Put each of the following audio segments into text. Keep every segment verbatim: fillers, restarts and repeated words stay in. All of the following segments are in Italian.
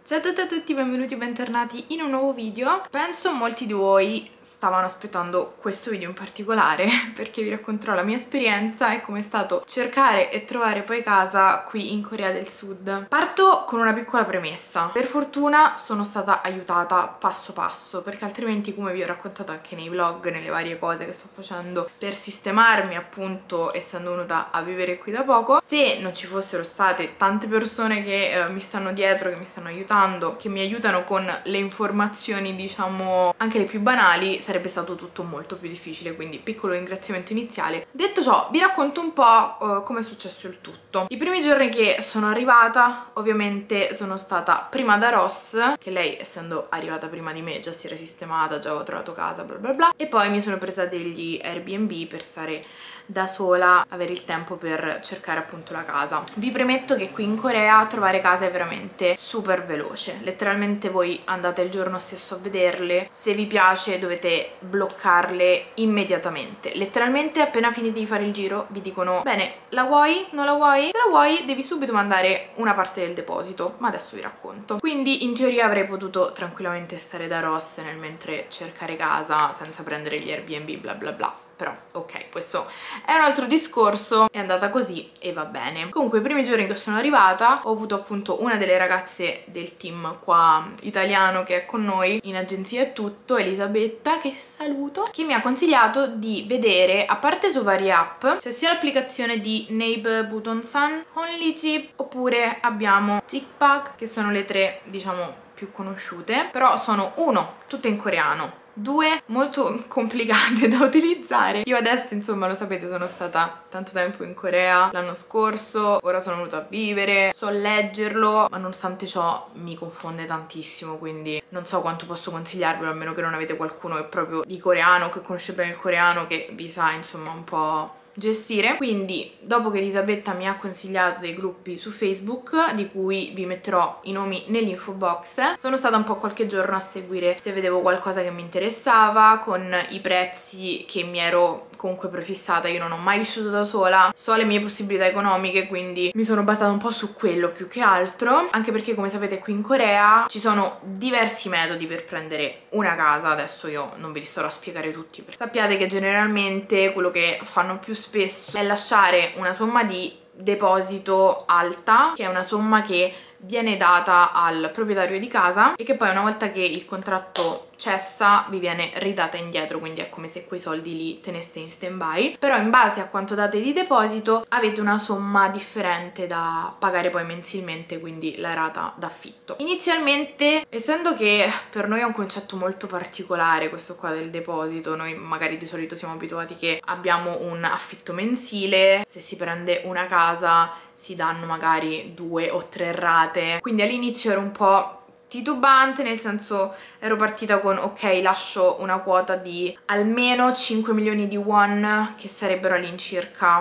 Ciao a tutte e a tutti, benvenuti e bentornati in un nuovo video. Penso molti di voi stavano aspettando questo video in particolare perché vi racconterò la mia esperienza e come è stato cercare e trovare poi casa qui in Corea del Sud. Parto con una piccola premessa. Per fortuna sono stata aiutata passo passo, perché altrimenti, come vi ho raccontato anche nei vlog, nelle varie cose che sto facendo per sistemarmi, appunto, essendo venuta a vivere qui da poco, se non ci fossero state tante persone che eh, mi stanno dietro, che mi stanno aiutando, che mi aiutano con le informazioni, diciamo, anche le più banali, sarebbe stato tutto molto più difficile, quindi piccolo ringraziamento iniziale. Detto ciò, vi racconto un po' uh, come è successo il tutto. I primi giorni che sono arrivata, ovviamente sono stata prima da Ross, che lei, essendo arrivata prima di me, già si era sistemata, già avevo trovato casa, bla bla bla, e poi mi sono presa degli Airbnb per stare da sola, avere il tempo per cercare appunto la casa. Vi premetto che qui in Corea trovare casa è veramente super veloce, letteralmente voi andate il giorno stesso a vederle, se vi piace dovete bloccarle immediatamente, letteralmente appena finite di fare il giro vi dicono bene, la vuoi? Non la vuoi? Se la vuoi devi subito mandare una parte del deposito, ma adesso vi racconto. Quindi in teoria avrei potuto tranquillamente stare da Ross nel mentre cercare casa senza prendere gli Airbnb bla bla bla, però ok, questo è un altro discorso, è andata così e va bene. Comunque i primi giorni che sono arrivata ho avuto appunto una delle ragazze del team qua italiano che è con noi in agenzia e tutto, Elisabetta, che saluto, che mi ha consigliato di vedere, a parte su varie app, c'è sia l'applicazione di Nape Butonsan, Onlychip, oppure abbiamo Chickpack, che sono le tre, diciamo, più conosciute, però sono uno, tutte in coreano, due molto complicate da utilizzare. Io adesso, insomma, lo sapete, sono stata tanto tempo in Corea l'anno scorso, ora sono venuta a vivere, so leggerlo, ma nonostante ciò mi confonde tantissimo, quindi non so quanto posso consigliarvelo, a meno che non avete qualcuno che proprio di coreano, che conosce bene il coreano, che vi sa insomma un po' gestire. Quindi dopo che Elisabetta mi ha consigliato dei gruppi su Facebook, di cui vi metterò i nomi nell'info box, sono stata un po' qualche giorno a seguire se vedevo qualcosa che mi interessava, con i prezzi che mi ero comunque prefissata. Io non ho mai vissuto da sola, so le mie possibilità economiche, quindi mi sono basata un po' su quello più che altro, anche perché come sapete qui in Corea ci sono diversi metodi per prendere una casa. Adesso io non ve li starò a spiegare tutti, perché sappiate che generalmente quello che fanno più spesso è lasciare una somma di deposito alta, che è una somma che viene data al proprietario di casa e che poi una volta che il contratto cessa vi viene ridata indietro, quindi è come se quei soldi li teneste in stand by, però in base a quanto date di deposito avete una somma differente da pagare poi mensilmente, quindi la rata d'affitto. Inizialmente, essendo che per noi è un concetto molto particolare questo qua del deposito, noi magari di solito siamo abituati che abbiamo un affitto mensile, se si prende una casa si danno magari due o tre rate, quindi all'inizio ero un po' titubante, nel senso ero partita con ok, lascio una quota di almeno cinque milioni di won, che sarebbero all'incirca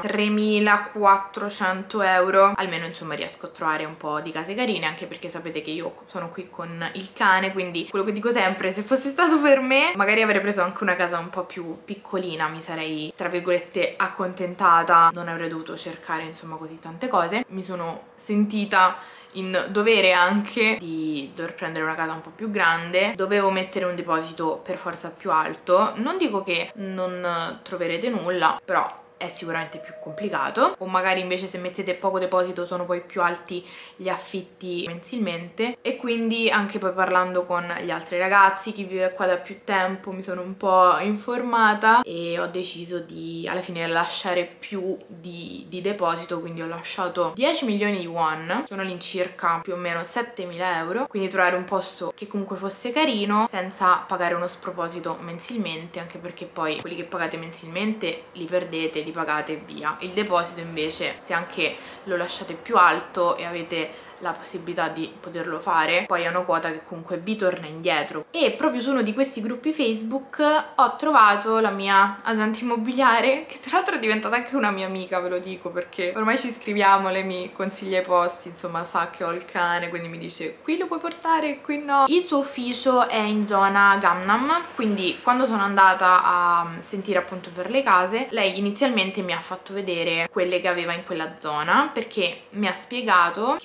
tremilaquattrocento euro, almeno insomma riesco a trovare un po' di case carine, anche perché sapete che io sono qui con il cane, quindi quello che dico sempre, se fosse stato per me magari avrei preso anche una casa un po' più piccolina, mi sarei tra virgolette accontentata, non avrei dovuto cercare insomma così tante cose. Mi sono sentita in dovere anche di dover prendere una casa un po' più grande, dovevo mettere un deposito per forza più alto. Non dico che non troverete nulla, però è sicuramente più complicato, o magari invece se mettete poco deposito sono poi più alti gli affitti mensilmente. E quindi anche poi parlando con gli altri ragazzi, chi vive qua da più tempo, mi sono un po' informata e ho deciso di alla fine lasciare più di, di deposito, quindi ho lasciato dieci milioni di won, sono all'incirca più o meno settemila euro, quindi trovare un posto che comunque fosse carino senza pagare uno sproposito mensilmente, anche perché poi quelli che pagate mensilmente li perdete, li pagate e via. Il deposito invece, se anche lo lasciate più alto e avete la possibilità di poterlo fare, poi è una quota che comunque vi torna indietro. E proprio su uno di questi gruppi Facebook ho trovato la mia agente immobiliare, che tra l'altro è diventata anche una mia amica, ve lo dico, perché ormai ci scriviamo, lei mi consiglia i posti, insomma sa che ho il cane, quindi mi dice qui lo puoi portare, qui no. Il suo ufficio è in zona Gangnam, quindi quando sono andata a sentire appunto per le case, lei inizialmente mi ha fatto vedere quelle che aveva in quella zona, perché mi ha spiegato che molte case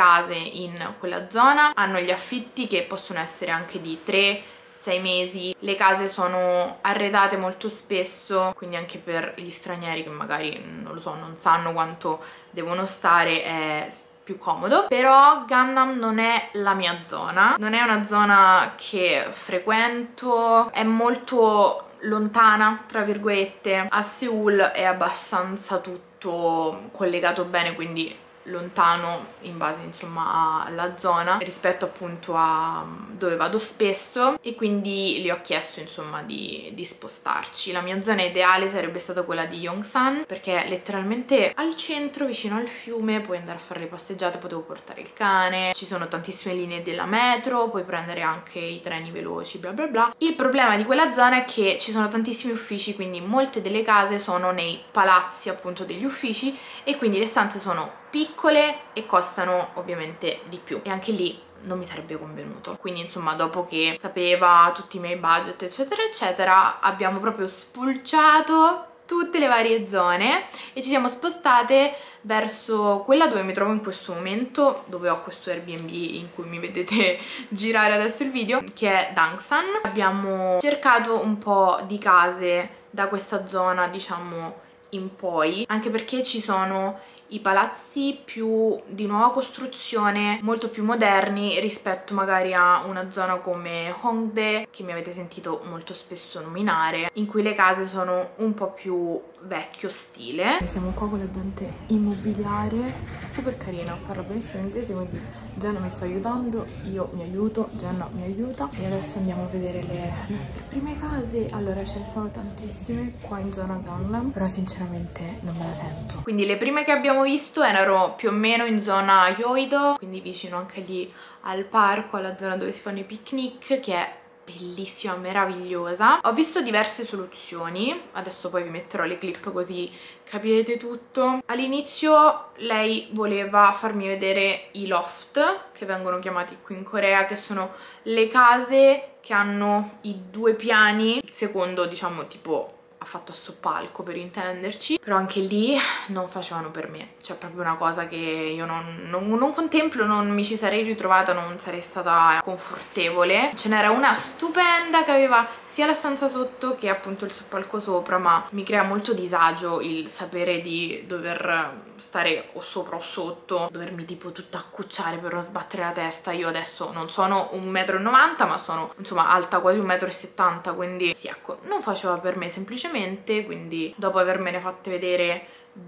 case in quella zona, hanno gli affitti che possono essere anche di tre sei mesi, le case sono arredate molto spesso, quindi anche per gli stranieri che magari, non lo so, non sanno quanto devono stare è più comodo. Però Gangnam non è la mia zona, non è una zona che frequento, è molto lontana tra virgolette. A Seoul è abbastanza tutto collegato bene, quindi lontano in base insomma alla zona rispetto appunto a dove vado spesso, e quindi gli ho chiesto insomma di, di spostarci. La mia zona ideale sarebbe stata quella di Yongsan, perché è letteralmente al centro, vicino al fiume, puoi andare a fare le passeggiate, potevo portare il cane, ci sono tantissime linee della metro, puoi prendere anche i treni veloci, bla bla bla. Il problema di quella zona è che ci sono tantissimi uffici, quindi molte delle case sono nei palazzi appunto degli uffici, e quindi le stanze sono piccole e costano ovviamente di più, e anche lì non mi sarebbe convenuto. Quindi insomma, dopo che sapeva tutti i miei budget eccetera eccetera, abbiamo proprio spulciato tutte le varie zone e ci siamo spostate verso quella dove mi trovo in questo momento, dove ho questo Airbnb in cui mi vedete girare adesso il video, che è Dangsan. Abbiamo cercato un po' di case da questa zona diciamo in poi, anche perché ci sono i palazzi più di nuova costruzione, molto più moderni rispetto magari a una zona come Hongdae, che mi avete sentito molto spesso nominare, in cui le case sono un po' più vecchio stile. Siamo qua con l'agente immobiliare, super carina, parla benissimo inglese, quindi Jenna mi sta aiutando, io mi aiuto, Jenna mi aiuta, e adesso andiamo a vedere le nostre prime case. Allora, ce ne sono tantissime qua in zona Gangnam, però sinceramente non me la sento. Quindi le prime che abbiamo visto erano più o meno in zona Yeouido, quindi vicino anche lì al parco, alla zona dove si fanno i picnic, che è bellissima, meravigliosa. Ho visto diverse soluzioni, adesso poi vi metterò le clip così capirete tutto. All'inizio lei voleva farmi vedere i loft, che vengono chiamati qui in Corea, che sono le case che hanno i due piani, il secondo diciamo tipo ha fatto a soppalco per intenderci, però anche lì non facevano per me, cioè proprio una cosa che io non, non, non contemplo, non mi ci sarei ritrovata, non sarei stata confortevole. Ce n'era una stupenda che aveva sia la stanza sotto che appunto il soppalco sopra, ma mi crea molto disagio il sapere di dover stare o sopra o sotto, dovermi tipo tutta accucciare per non sbattere la testa. Io adesso non sono un metro e novanta, ma sono insomma alta quasi un metro e settanta, quindi sì, ecco, non faceva per me semplicemente. Quindi dopo avermene fatte vedere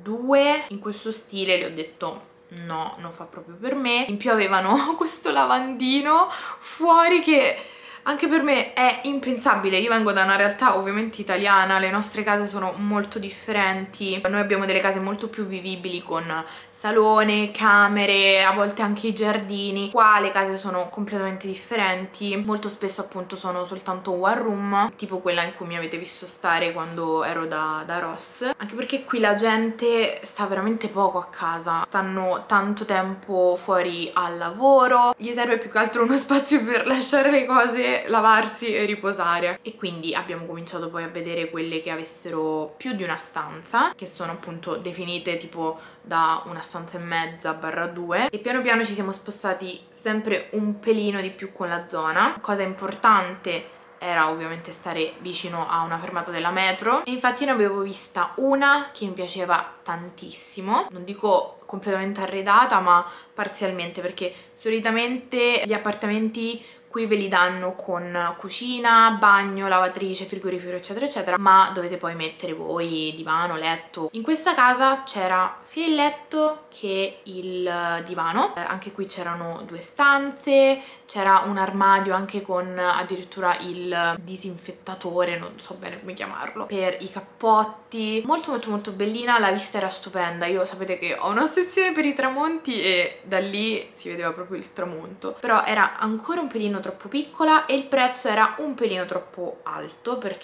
due in questo stile le ho detto no, non fa proprio per me. In più avevano questo lavandino fuori che anche per me è impensabile. Io vengo da una realtà ovviamente italiana, le nostre case sono molto differenti, noi abbiamo delle case molto più vivibili con salone, camere, a volte anche i giardini. Qua le case sono completamente differenti, molto spesso appunto sono soltanto one room, tipo quella in cui mi avete visto stare quando ero da, da Ross, anche perché qui la gente sta veramente poco a casa, stanno tanto tempo fuori al lavoro, gli serve più che altro uno spazio per lasciare le cose, lavarsi e riposare. E quindi abbiamo cominciato poi a vedere quelle che avessero più di una stanza, che sono appunto definite tipo da una stanza e mezza barra due, e piano piano ci siamo spostati sempre un pelino di più con la zona. Cosa importante era ovviamente stare vicino a una fermata della metro, e infatti ne avevo vista una che mi piaceva tantissimo, non dico completamente arredata ma parzialmente, perché solitamente gli appartamenti qui ve li danno con cucina, bagno, lavatrice, frigorifero eccetera eccetera, ma dovete poi mettere voi divano, letto. In questa casa c'era sia il letto che il divano, eh, anche qui c'erano due stanze, c'era un armadio anche con addirittura il disinfettatore, non so bene come chiamarlo, per i cappotti. Molto molto molto bellina, la vista era stupenda. Io sapete che ho un'ossessione per i tramonti e da lì si vedeva proprio il tramonto, però era ancora un pelino troppo piccola e il prezzo era un pelino troppo alto, perché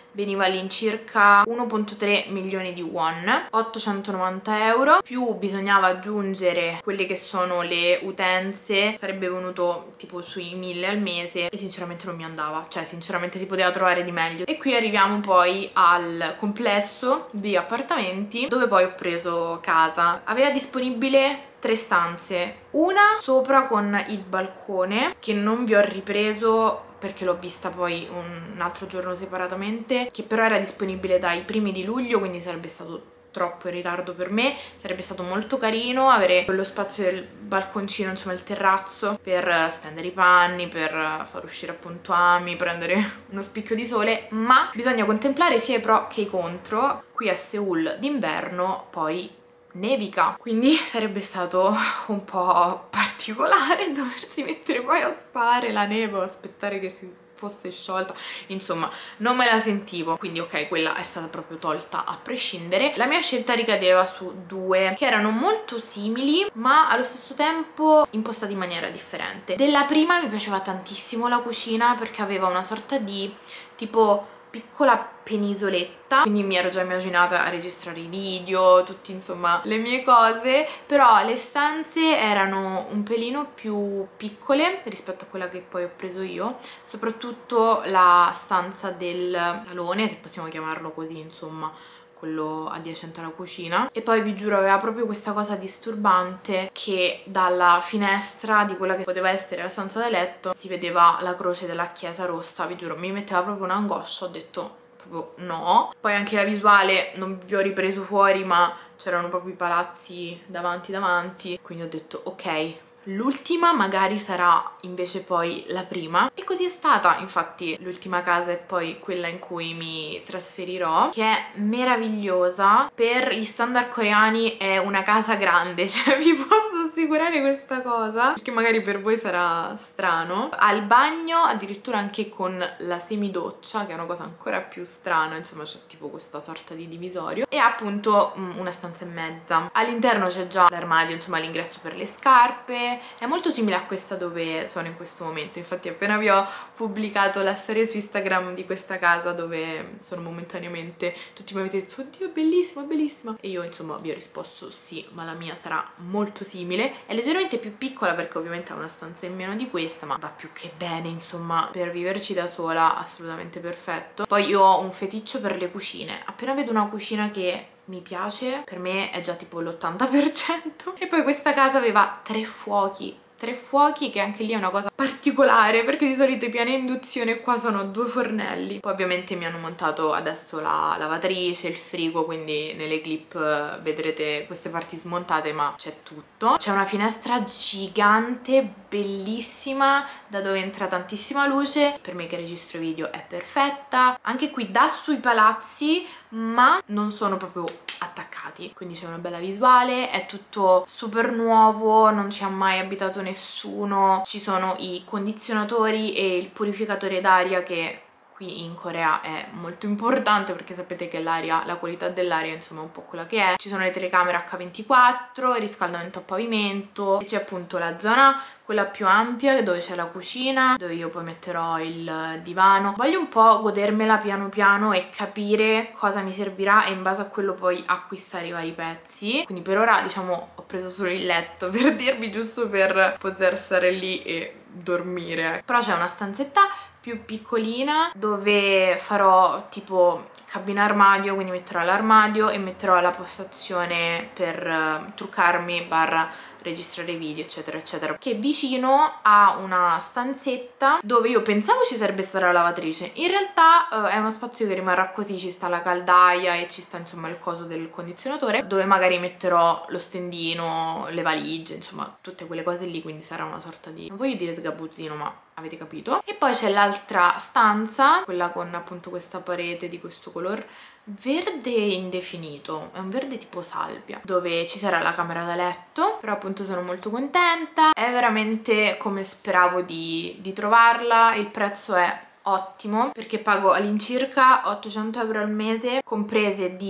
veniva all'incirca uno virgola tre milioni di won, ottocentonovanta euro, più bisognava aggiungere quelle che sono le utenze, sarebbe venuto tipo sui mille al mese e sinceramente non mi andava, cioè sinceramente si poteva trovare di meglio. E qui arriviamo poi al complesso di appartamenti dove poi ho preso casa. Aveva disponibile tre stanze, una sopra con il balcone che non vi ho ripreso perché l'ho vista poi un altro giorno separatamente, che però era disponibile dai primi di luglio, quindi sarebbe stato troppo in ritardo per me. Sarebbe stato molto carino avere quello spazio del balconcino, insomma il terrazzo, per stendere i panni, per far uscire appunto Ami, prendere uno spicchio di sole, ma bisogna contemplare sia i pro che i contro. Qui a Seoul d'inverno poi nevica, quindi sarebbe stato un po' particolare doversi mettere poi a sparare la neve, aspettare che si fosse sciolta, insomma non me la sentivo, quindi ok, quella è stata proprio tolta a prescindere. La mia scelta ricadeva su due che erano molto simili ma allo stesso tempo impostati in maniera differente. Della prima mi piaceva tantissimo la cucina perché aveva una sorta di tipo piccola penisoletta, quindi mi ero già immaginata a registrare i video, tutti insomma le mie cose, però le stanze erano un pelino più piccole rispetto a quella che poi ho preso io, soprattutto la stanza del salone, se possiamo chiamarlo così, insomma quello adiacente alla cucina. E poi vi giuro aveva proprio questa cosa disturbante che dalla finestra di quella che poteva essere la stanza da letto si vedeva la croce della chiesa rossa. Vi giuro mi metteva proprio un'angoscia, ho detto proprio no. Poi anche la visuale non vi ho ripreso fuori ma c'erano proprio i palazzi davanti davanti, quindi ho detto ok, l'ultima magari sarà invece poi la prima, e così è stata. Infatti l'ultima casa è poi quella in cui mi trasferirò, che è meravigliosa. Per gli standard coreani è una casa grande, cioè vi posso assicurare questa cosa, che magari per voi sarà strano. Ha il bagno addirittura anche con la semidoccia, che è una cosa ancora più strana, insomma c'è tipo questa sorta di divisorio, e ha appunto mm, una stanza e mezza. All'interno c'è già l'armadio, insomma l'ingresso per le scarpe. È molto simile a questa dove sono in questo momento, infatti appena vi ho pubblicato la storia su Instagram di questa casa dove sono momentaneamente, tutti mi avete detto oddio è bellissima, bellissima, e io insomma vi ho risposto sì, ma la mia sarà molto simile. È leggermente più piccola perché ovviamente ha una stanza in meno di questa, ma va più che bene, insomma per viverci da sola assolutamente perfetto. Poi io ho un feticcio per le cucine, appena vedo una cucina che mi piace, per me è già tipo l'ottanta per cento. E poi questa casa aveva tre fuochi, tre fuochi, che anche lì è una cosa particolare perché di solito i piani a induzione, qua sono due fornelli. Poi ovviamente mi hanno montato adesso la lavatrice, il frigo, quindi nelle clip vedrete queste parti smontate, ma c'è tutto. C'è una finestra gigante, bellissima, da dove entra tantissima luce. Per me che registro video è perfetta. Anche qui dà sui palazzi ma non sono proprio attaccati, quindi c'è una bella visuale, è tutto super nuovo, non ci ha mai abitato nessuno. Ci sono i condizionatori e il purificatore d'aria, che qui in Corea è molto importante perché sapete che l'aria, la qualità dell'aria insomma è un po' quella che è. Ci sono le telecamere acca ventiquattro, il riscaldamento a pavimento, e c'è appunto la zona quella più ampia dove c'è la cucina, dove io poi metterò il divano. Voglio un po' godermela piano piano e capire cosa mi servirà e in base a quello poi acquistare i vari pezzi. Quindi per ora diciamo ho preso solo il letto per dirvi, giusto per poter stare lì e dormire. Però c'è una stanzetta più piccolina dove farò tipo cabina armadio, quindi metterò l'armadio e metterò la postazione per uh, truccarmi barra registrare video eccetera eccetera, che vicino a una stanzetta dove io pensavo ci sarebbe stata la lavatrice. In realtà uh, è uno spazio che rimarrà così, ci sta la caldaia e ci sta insomma il coso del condizionatore, dove magari metterò lo stendino, le valigie, insomma tutte quelle cose lì, quindi sarà una sorta di, non voglio dire sgabuzzino, ma avete capito. E poi c'è l'altra stanza, quella con appunto questa parete di questo color verde indefinito, è un verde tipo salvia, dove ci sarà la camera da letto. Però appunto sono molto contenta, è veramente come speravo di, di trovarla. Il prezzo è ottimo perché pago all'incirca ottocento euro al mese, comprese di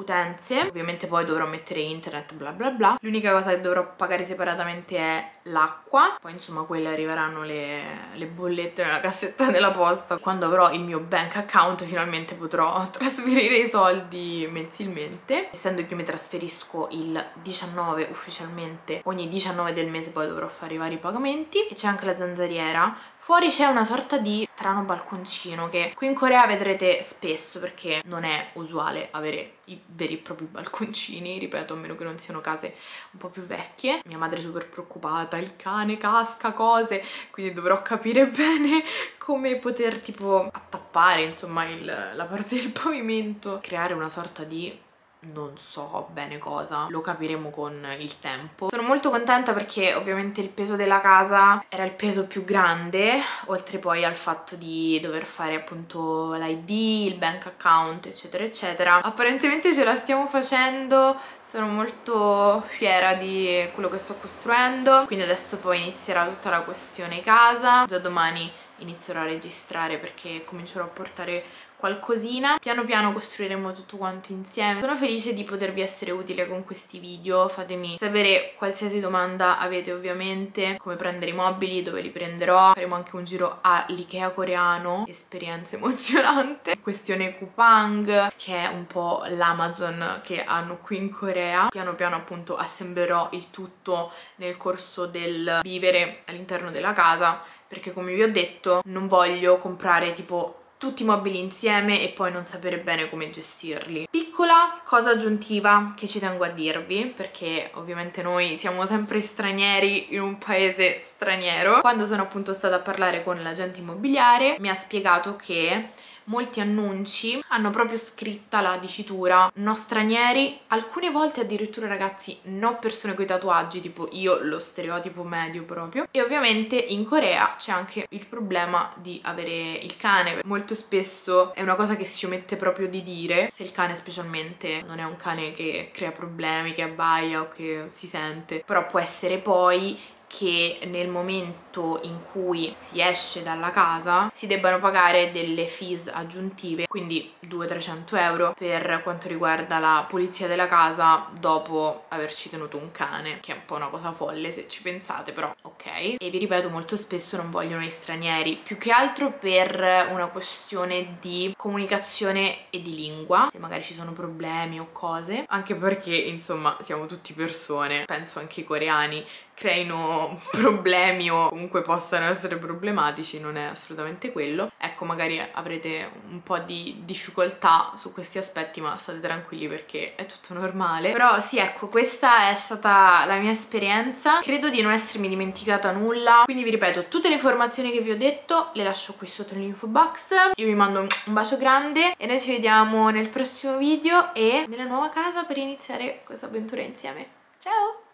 utenze, ovviamente poi dovrò mettere internet bla bla bla. L'unica cosa che dovrò pagare separatamente è l'acqua, poi insomma quelle arriveranno le, le bollette nella cassetta della posta. Quando avrò il mio bank account finalmente potrò trasferire i soldi mensilmente, essendo che io mi trasferisco il diciannove ufficialmente, ogni diciannove del mese poi dovrò fare i vari pagamenti. E c'è anche la zanzariera. Fuori c'è una sorta di strano balconcino che qui in Corea vedrete spesso, perché non è usuale avere i veri e propri balconcini, ripeto, a meno che non siano case un po' più vecchie. Mia madre è super preoccupata, il cane casca, cose, quindi dovrò capire bene come poter tipo attappare insomma il, la parte del pavimento, creare una sorta di non so bene cosa, lo capiremo con il tempo. Sono molto contenta perché ovviamente il peso della casa era il peso più grande, oltre poi al fatto di dover fare appunto l'I D, il bank account eccetera eccetera. Apparentemente ce la stiamo facendo, sono molto fiera di quello che sto costruendo, quindi adesso poi inizierà tutta la questione casa. Già domani inizierò a registrare perché comincerò a portare qualcosina. Piano piano costruiremo tutto quanto insieme. Sono felice di potervi essere utile con questi video. Fatemi sapere qualsiasi domanda avete, ovviamente, come prendere i mobili, dove li prenderò. Faremo anche un giro all'Ikea coreano, esperienza emozionante. Questione Coupang, che è un po' l'Amazon che hanno qui in Corea. Piano piano appunto assemblerò il tutto nel corso del vivere all'interno della casa, perché come vi ho detto non voglio comprare tipo tutti i mobili insieme e poi non sapere bene come gestirli. Piccola cosa aggiuntiva che ci tengo a dirvi, perché ovviamente noi siamo sempre stranieri in un paese straniero. Quando sono appunto stata a parlare con l'agente immobiliare mi ha spiegato che molti annunci hanno proprio scritta la dicitura no stranieri, alcune volte addirittura ragazzi no persone con i tatuaggi, tipo io lo stereotipo medio proprio. E ovviamente in Corea c'è anche il problema di avere il cane, molto spesso è una cosa che si omette proprio di dire, se il cane specialmente non è un cane che crea problemi, che abbaia o che si sente, però può essere poi che nel momento in cui si esce dalla casa si debbano pagare delle fees aggiuntive, quindi duecento trecento euro per quanto riguarda la pulizia della casa dopo averci tenuto un cane, che è un po' una cosa folle se ci pensate, però ok. E vi ripeto, molto spesso non vogliono gli stranieri, più che altro per una questione di comunicazione e di lingua, se magari ci sono problemi o cose, anche perché insomma siamo tutti persone, penso anche i coreani creino problemi o comunque possano essere problematici, non è assolutamente quello. Ecco, magari avrete un po' di difficoltà su questi aspetti, ma state tranquilli perché è tutto normale. Però sì, ecco, questa è stata la mia esperienza, credo di non essermi dimenticata nulla, quindi vi ripeto, tutte le informazioni che vi ho detto le lascio qui sotto nell'info box. Io vi mando un bacio grande e noi ci vediamo nel prossimo video e nella nuova casa per iniziare questa avventura insieme. Ciao!